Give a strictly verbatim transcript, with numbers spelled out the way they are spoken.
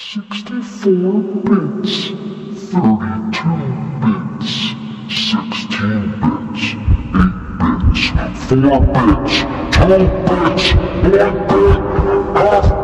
sixty-four bits, thirty-two bits, sixteen bits, eight bits, four bits, two bits, one bit, half